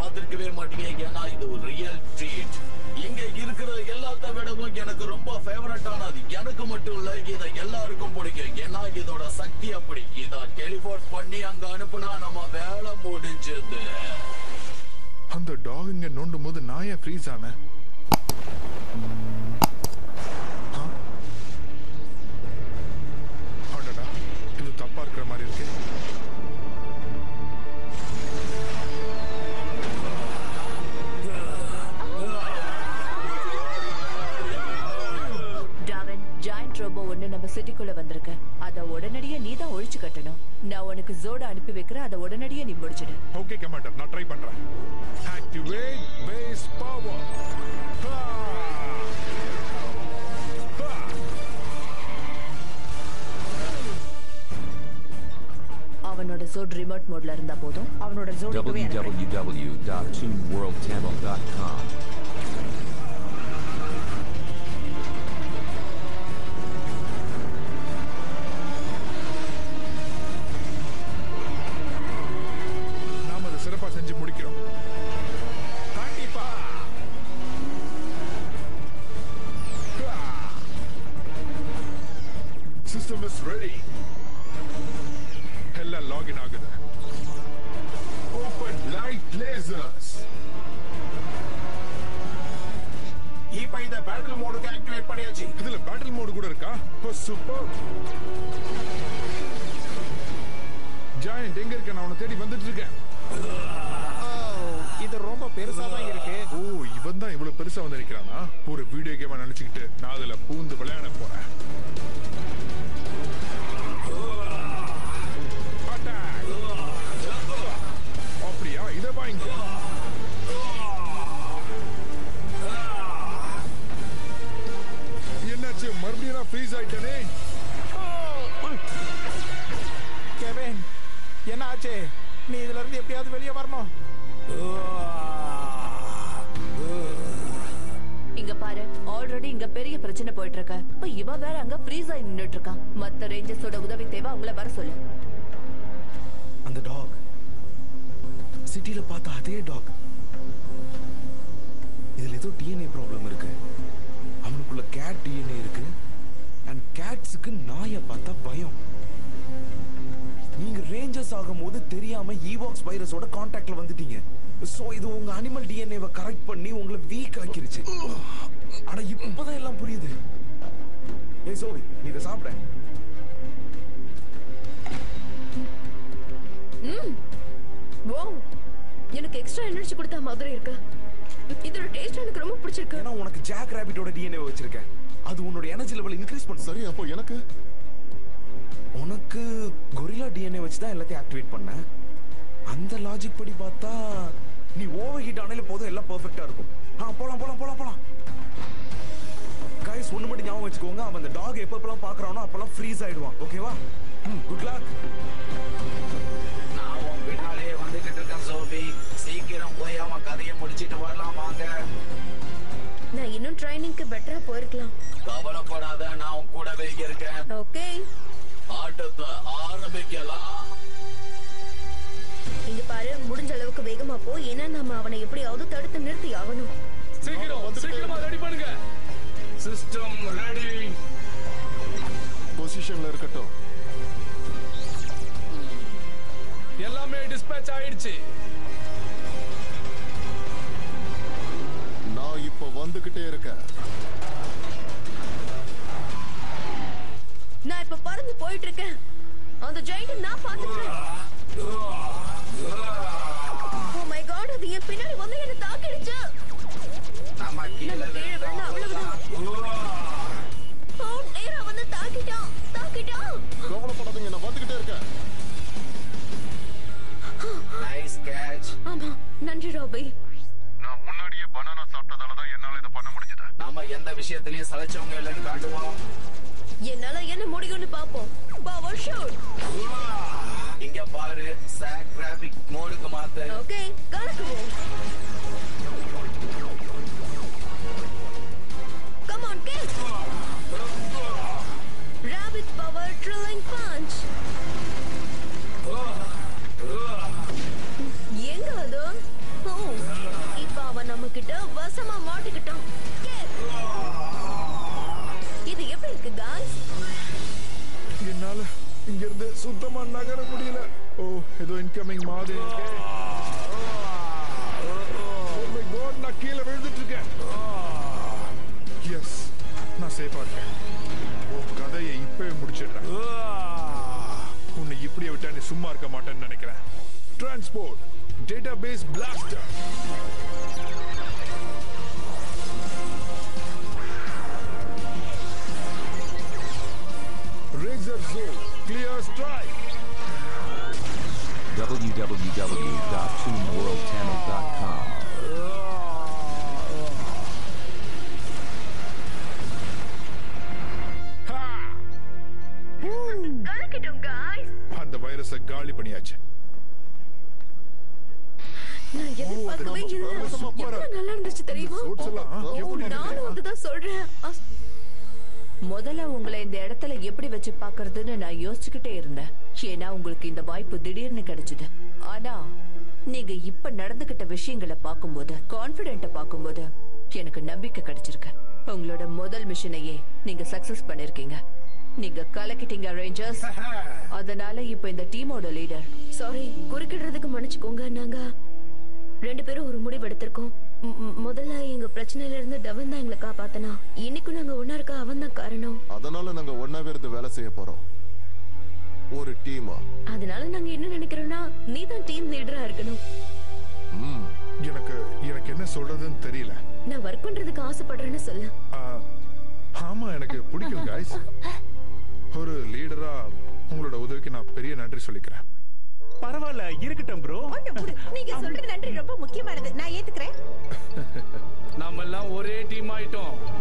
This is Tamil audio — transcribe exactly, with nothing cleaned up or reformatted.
பார்த்திருக்கவே மாட்டீங்க. ஏன்னா இது ஒரு ரியல் ட்ரீட். இங்க இருக்கிற எல்லாத்த விடவும் எனக்கு ரொம்ப ஃபேவரட்டானது. எனக்கு மட்டும் இல்ல, இதை எல்லாருக்கும் பிடிக்கும். ஏன்னா இதோட சக்தி அப்படி. இதை டெலிபோர்ட் பண்ணி அங்க அனுப்புனா நம்ம வேலை முடிஞ்சது. அந்த டாக் இங்க நோண்டும் போது நான் ஏன் ஃப்ரீஸ் ஆனேன்? அடடா, இது தப்பா இருக்கிற மாதிரி இருக்கு. ரோபோ ஒண்ணு நம்ம சிட்டிக்குள்ள வந்திருக்க. அத உடனடியே நீ தான் ஒழிச்சு கட்டணும். நான் உனக்கு ஜோட அனுப்பி வைக்கிறேன். அத உடனடியே நீ முடிச்சிடு. ஓகே கமாண்டர், நான் ட்ரை பண்றேன். Activate base power. அவனோட ஜோட் ரிமோட் மோட்ல இருந்தா போதும். அவனோட ஜோட் w w w dot toon world tamil dot com. செஞ்சு முடிக்கிறோம். கண்டிப்பா. System is ready. எல்லாம் லாகின் ஆகுது. Open light lasers. இப்போ இந்த பேட்டில் மோடுக்கு ஆக்டிவேட் பண்ணியாச்சு. இதுல பேட்டில் மோடு கூட இருக்கா? சூப்பர். ஜாயண்ட் எங்க இருக்க? நான் உன்னை தேடி வந்துட்டு இருக்கேன். இது ரொம்ப பெருசா தான் இருக்கு. ஓ, இவன் தான் இவ்வளவு பெருசா வந்து நிக்கிறானா? ஒரு வீடியோ கேமா நினைச்சுக்கிட்டு நான் அதுல பூந்து விளையாட போறேன். அப்படியா? இத வாங்க. என்னாச்சு? மறுபடியும் நான் ஃப்ரீஸ் ஆயிட்டேனே. கெவின், என்ன ஆச்சு? நீ இதுல இருந்து எப்படியாவது வெளியே வரணும். இங்க பாரு, ஆல்ரெடி இங்க பெரிய பிரச்சனை போயிட்டு இருக்க. இப்ப இவ வேற அங்க ஃப்ரீஸ் ஆகி நின்னுட்டு இருக்கான். மத்த ரேஞ்சர்ஸோட உதவி தேவை. அவங்கள வர சொல்லு. அந்த டாக் சிட்டில பார்த்த அதே டாக். இதுல ஏதோ டிஎன்ஏ ப்ராப்ளம் இருக்கு. அவனுக்குள்ள கேட் டிஎன்ஏ இருக்கு. அண்ட் கேட்ஸுக்கு நாயை பார்த்தா பயம். நீங்க ரேஞ்சர்ஸ் ஆகும்போது தெரியாம ஈவாக்ஸ் வைரஸோட கான்டாக்ட்ல வந்துட்டீங்க. சோ இது உங்க அனிமல் டிஎன்ஏவை கரெக்ட் பண்ணி உங்களை வீக் ஆக்கிருச்சு. ஆனா இப்பதான் எல்லாம் புரியுது. ஏய் சோவி, நீ இதை சாப்பிட. ம் வாவ், எனக்கு எக்ஸ்ட்ரா எனர்ஜி கொடுத்த மாதிரி இருக்கு. இதோட டேஸ்ட் எனக்கு ரொம்ப பிடிச்சிருக்கு. ஏன்னா உனக்கு ஜாக் ராபிட்டோட டிஎன்ஏ வச்சிருக்கேன். அது உன்னோட எனர்ஜி லெவல் இன்க்ரீஸ் பண்ணும். சரி, அப்போ எனக்கு உனக்கு கொரில்லா டிஎன்ஏ வச்சு தான் எல்லாத்தையும் ஆக்டிவேட் பண்ண. அந்த லாஜிக் படி பார்த்தா நீ ஓவர் ஹீட் ஆனாலே போதும், எல்லாம் பெர்ஃபெக்ட்டா இருக்கும். ஆ, போலாம் போலாம் போலாம் போலாம். गाइस, ஒன்னு மட்டும் ஞாபகம் வச்சுக்கோங்க. அவன் அந்த டாக் எப்பப்பலாம் பார்க்கறானோ அப்பலாம் ஃப்ரீஸ் ஆயிடுவான். ஓகேவா? Good luck. நான் உன் பின்னாலே வந்துகிட்டு இருக்கேன் சோபி. சீக்கிரம் போய் அவன் கதையை முடிச்சிட்டு வரலாம் வாங்க. நான் இன்னும் ட்ரைனிங்க்கு பெட்டரா போயிருக்கலாம். கவலைப்படாத, நான் உன் கூடவே இருக்கேன். ஓகே, ஆட்டத்தை ஆரம்பிக்கலாம். இங்க பாரு, முடிஞ்ச அளவுக்கு வேகமா போ. ஏன்னா நம்ம அவனை எப்படியாவது தடுத்து நிறுத்தி ஆகணும். சீக்கிரம் சீக்கிரமா ரெடி பண்ணுங்க. System ready. பொசிஷன்ல இருக்கட்டும். எல்லாமே டிஸ்பேட்ச் ஆயிடுச்சு. நான் இப்ப வந்துகிட்டே இருக்கேன். நான் இப்ப பறந்து போயிட்டு இருக்கேன். அந்த ஜெயண்ட் நான் பாத்துட்டேன். ஓ மை காட், அது என் பின்னாடி வந்து என்ன தாக்கிடுச்சு. நம்ம கீழே விழுந்தா அவ்வளவுதான். ஓ, நேரா வந்து தாக்கிட்டான் தாக்கிட்டான். கவலைப்படாதீங்க, நான் வந்துகிட்டே இருக்கேன். Nice catch. ஆமா, நன்றி ராபி. நான் முன்னாடியே பனானா சாப்பிட்டதால தான் என்னால இத பண்ண முடிஞ்சது. நாம எந்த விஷயத்திலயும் சளைச்சவங்க இல்லைன்னு காட்டுவோம். என்னால என்ன முடியும்னு பாப்போம். Power shot. இங்க பாரு, சாக் கிராபிக் மோடுக்கு மாத்து. ஓகே, கலக்குவோம். Come on kick. Rapid power drilling punch. எங்க அது? ஓ, கிட்ட வசமா மாட்டிக்கிட்டோம். இது எப்படி இருக்கு காய்ஸ்? என்னால இங்க இருந்து சுத்தமா நகர முடியல. ஓ ஏதோ இன்கமிங் மாதிரி இருக்கே. Oh my God, நான் கீழே விழுந்துட்டு இருக்கேன். எஸ், நான் சேஃபா இருக்கேன். உன் கதையை இப்பவே முடிச்சிடுறேன். உன்னை இப்படியே விட்டா நீ சும்மா இருக்க மாட்டேன்னு நினைக்கிறேன். Transport database blaster. Razor Zone clear strike. w w w dot toon world channel dot com. அந்த வைரஸை காலி பண்ணியாச்சு. நான் எதிர்பார்க்கவே இல்லை. எவ்வளவு நல்லா இருந்துச்சு தெரியுமா? சூட்ஸ் எல்லாம் ஓ, எப்படி நானும் அதுதான் சொல்றேன். அஸ்- முதல்ல உங்களை இந்த இடத்துல எப்படி வச்சு பாக்குறதுன்னு நான் யோசிச்சுக்கிட்டே இருந்தேன். ஏன்னா உங்களுக்கு இந்த வாய்ப்பு திடீர்னு கிடைச்சது. ஆனா நீங்க இப்ப நடந்துகிட்ட விஷயங்களை பார்க்கும்போது, கான்பிடென்ட்ட பார்க்கும்போது எனக்கு நம்பிக்கை கிடைச்சிருக்கு. உங்களோட முதல் மிஷனையே நீங்க சக்சஸ் பண்ணிருக்கீங்க. நீங்க கலக்கிட்டீங்க ரேஞ்சர்ஸ். அதனால இப்ப இந்த டீமோட லீடர். சாரி, குறுக்கிடுறதுக்கு மன்னிச்சுக்கோங்க. நாங்க ரெண்டு பேரும் ஒரு முடிவு எடுத்திருக்கோம். ம், ம், முதல்ல எங்க பிரச்சனையில இருந்து டவன் தான் எங்களை காப்பாத்தனா. இன்னைக்கும் நாங்க ஒன்னா இருக்க அவன் தான் காரணம். அதனால நாங்க ஒன்னாவே இருந்து வேலை செய்ய போறோம், ஒரு டீமா. அதனால நாங்க என்ன நினைக்கிறோம்னா, நீ தான் டீம் லீடரா இருக்கணும். ம், எனக்கு எனக்கு என்ன சொல்றதுன்னு தெரியல. நான் ஒர்க் பண்றதுக்கு ஆசைப்படுறேன்னு சொல்லு. ஆ, ஆமா எனக்கு பிடிக்கும் காய்ஸ். ஒரு லீடரா உங்களோட உதவிக்கு நான் பெரிய நன்றி சொல்லிக்கிறேன். பரவாயில்ல, இருக்கட்டும் ப்ரோ. நீங்க சொல்ற நன்றி ரொம்ப முக்கியமானது. நான் ஏத்துக்கிறேன். நாம எல்லாம் ஒரே டீம் ஆயிட்டோம்.